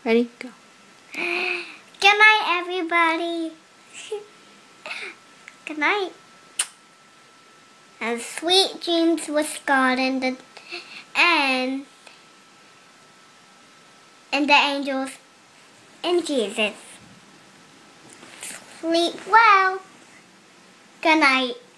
Ready? Go. Good night, everybody. Good night. And sweet dreams with God and the angels and Jesus. Sleep well. Good night.